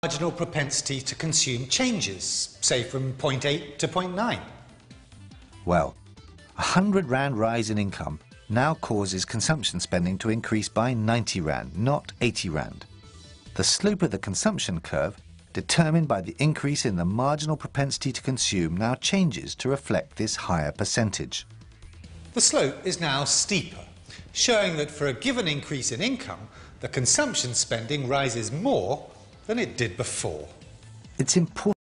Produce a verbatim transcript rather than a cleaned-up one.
marginal propensity to consume changes, say from zero point eight to zero point nine? Well, a one hundred rand rise in income now causes consumption spending to increase by ninety rand, not eighty rand. The slope of the consumption curve, determined by the increase in the marginal propensity to consume, now changes to reflect this higher percentage. The slope is now steeper, showing that for a given increase in income, the consumption spending rises more than it did before. It's important